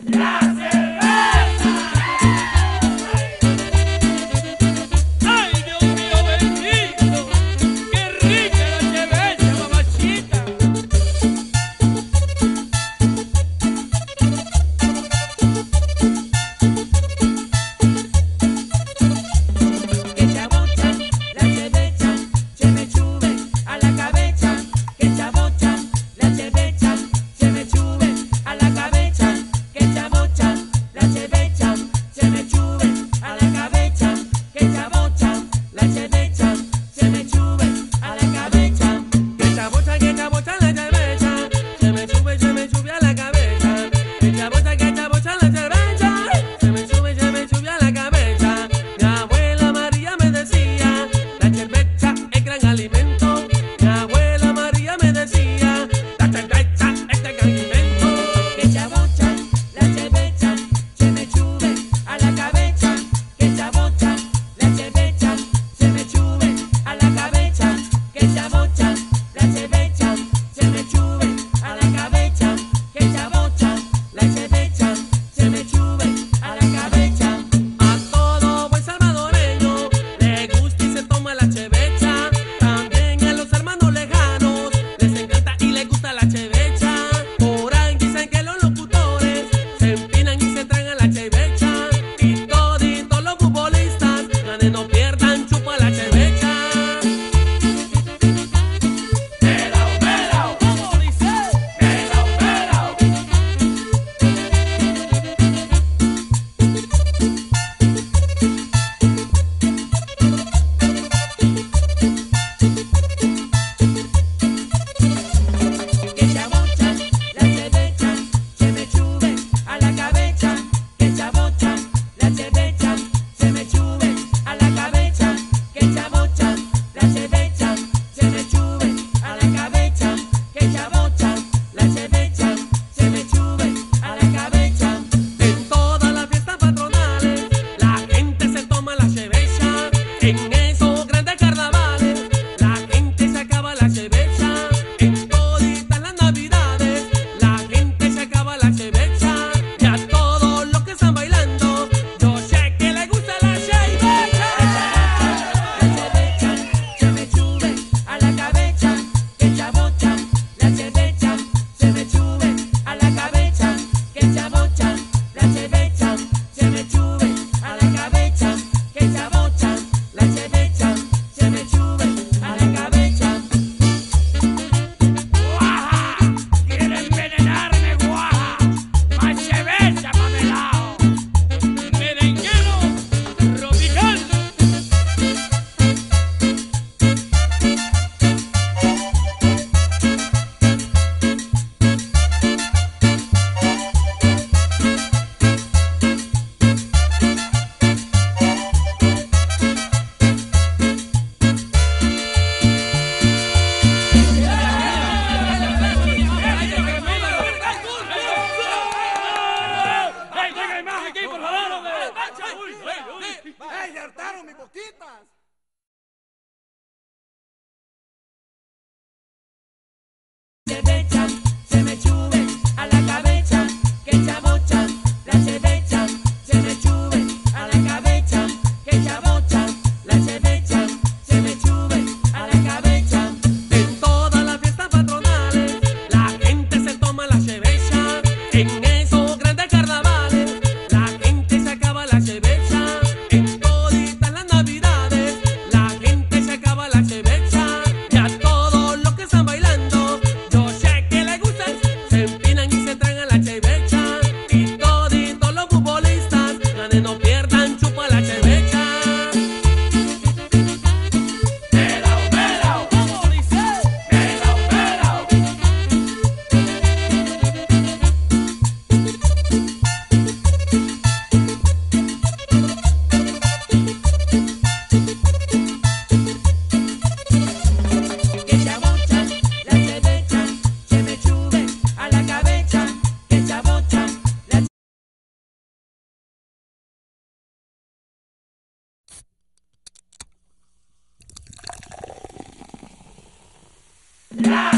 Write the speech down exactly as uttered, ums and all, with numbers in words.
¡La cerveza! ¡Ay, Dios mío bendito! ¡Qué rica la cerveza, mamachita! Que chabochan la cerveza, se me sube a la cabeza. Que chabochan la cerveza, se me sube a la cabeza. Que chabochan la cerveza, se me sube a la cabeza. Que chabochan la cerveza, se me sube a la cabeza. Que chabochan, que chabochan la cerveza, se me sube, se me sube a la cabeza. Que chabochan, que chabochan la cerveza, se me sube, se me sube a la cabeza. Mi abuela María me decía, la cerveza es gran alimento. Mi abuela María me decía, la cerveza es gran alimento. Que chabochan la cerveza, se me sube a la cabeza. Que chabochan la cerveza, se me sube a la cabeza. Que chabochan la cerveza, se me sube a la cabeza. Que chabochan la cerveza, se me sube a la cabeza. A todo buen salvadoreño le gusta y se toma la cerveza. También a los hermanos lejanos les encanta y les gusta la cerveza. Por ahí dicen que los locutores se empinan y se tragan la cerveza. Y toditos los futbolistas ganen no pierdan, chupa la cerveza. Pelao, pelao, ¿cómo dice? Pelao, pelao. Que chabochan la cerveza, se me sube a la cabeza. Que chabochan la cerveza, se me sube a la cabeza. Que chabochan la cerveza, se me sube a la cabeza. Que chabochan la cerveza, se me sube a la cabeza. En todas las fiestas patronales la gente se toma la cerveza. En esos grandes carnavales la gente se acaba la cerveza. En toditas las navidades la gente se acaba la cerveza. Y a todos los que están bailando yo sé que les gusta la cerveza. La cerveza, se me sube a la cabeza. Que chabochan la cerveza, se me sube a la cabeza. Que chabochan la cerveza, se me sube a la cabeza. Que chabochan la cerveza, se me sube a la cabeza. ¡Guaja! ¡Quiere envenenarme, guaja! ¡Más cerveza, mamelao! ¡Merenguero tropical! ¡Ey, lleguen más aquí, por favor! ¡Ey, ya hartaron mis boquitas! Cerveza, se me sube a la cabeza. Que chabochan la cerveza, se me sube a la cabeza. Que chabochan la cerveza, se me sube a la cabeza. En todas las fiestas patronales la gente se toma la cerveza. En esos grandes carnavales la gente se acaba la cerveza. En toditas las navidades la gente se acaba la cerveza. Y a todos los que están bailando yo sé que les gusta, se empinan y se tragan la cerveza. Y toditos los futbolistas ganen no pierdan, chupa la cerveza. Pelao, pelao, ¿cómo dice? Pelao, pelao. Que chabochan la cerveza, se me sube a la cabeza. Que chabochan la